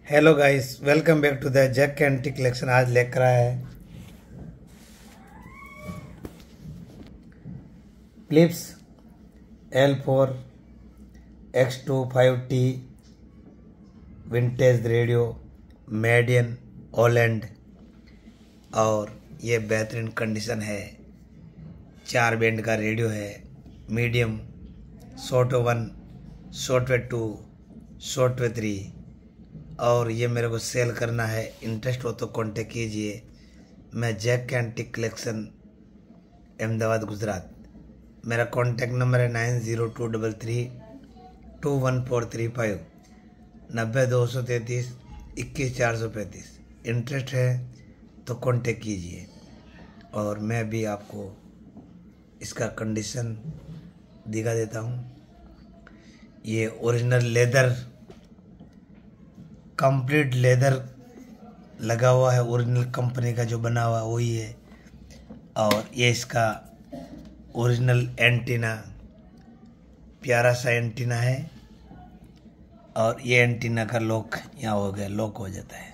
Hello guys, welcome back to the Jack antique collection. आज लेकर आया है Philips L4 X25T vintage radio made in Holland. और ये बेहतरीन कंडीशन है। 4 बैंड का रेडियो है, मीडियम, शॉर्टवेव 1, शॉर्टवेव 2, शॉर्टवेव 3। और ये मेरे को सेल करना है। इंटरेस्ट हो तो कांटेक्ट कीजिए। मैं Jack antique collection, Ahmedabad, Gujarat. मेरा कांटेक्ट नंबर है 9023321435 90 233 21 435। इंटरेस्ट है तो कांटेक्ट कीजिए। और मैं भी आपको इसका कंडीशन दिखा देता हूँ। ये ओरिजिनल लेदर, कंप्लीट लेदर लगा हुआ है। ओरिजिनल कंपनी का जो बना हुआ वही है। और ये इसका ओरिजिनल एंटीना, प्यारा सा एंटीना है। और ये एंटीना का लॉक यहाँ हो गया, लॉक हो जाता है।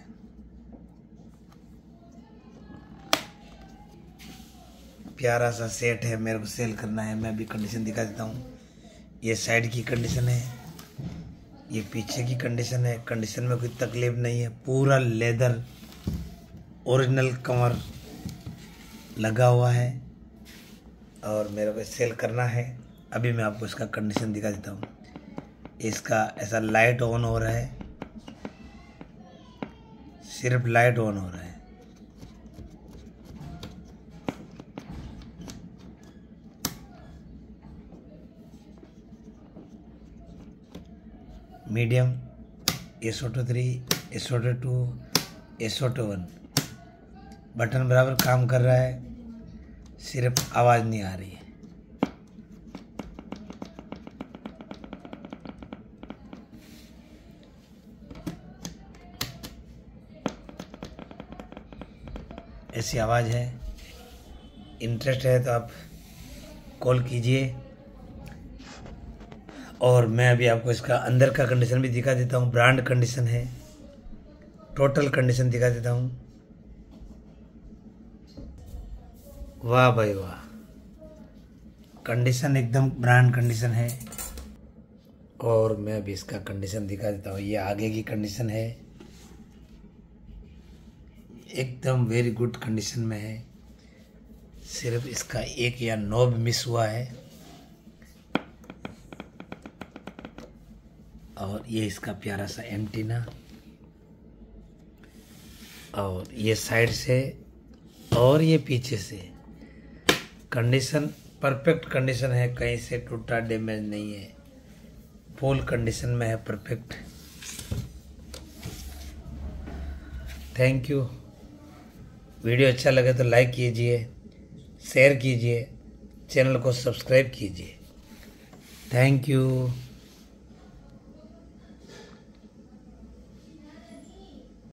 प्यारा सा सेट है, मेरे को सेल करना है। मैं भी कंडीशन दिखा देता हूँ। ये साइड की कंडीशन है, ये पीछे की कंडीशन है। कंडीशन में कोई तकलीफ नहीं है। पूरा लेदर ओरिजिनल कवर लगा हुआ है और मेरे को सेल करना है। अभी मैं आपको इसका कंडीशन दिखा देता हूँ। इसका ऐसा लाइट ऑन हो रहा है, सिर्फ लाइट ऑन हो रहा है। Medium, SO3, SO2, SO1। Button बराबर काम कर रहा है, सिर्फ आवाज़ नहीं आ रही है। ऐसी आवाज़ है। इंटरेस्ट है तो आप कॉल कीजिए। और मैं अभी आपको इसका अंदर का कंडीशन भी दिखा देता हूँ। ब्रांड कंडीशन है, टोटल कंडीशन दिखा देता हूँ। वाह भाई वाह, कंडीशन एकदम ब्रांड कंडीशन है। और मैं अभी इसका कंडीशन दिखा देता हूँ। ये आगे की कंडीशन है, एकदम वेरी गुड कंडीशन में है। सिर्फ इसका एक या नॉब मिस हुआ है। और ये इसका प्यारा सा एंटीना, और ये साइड से और ये पीछे से। कंडीशन परफेक्ट कंडीशन है, कहीं से टूटा डैमेज नहीं है। फुल कंडीशन में है, परफेक्ट। Thank you. वीडियो अच्छा लगे तो लाइक कीजिए, शेयर कीजिए, चैनल को सब्सक्राइब कीजिए। Thank you.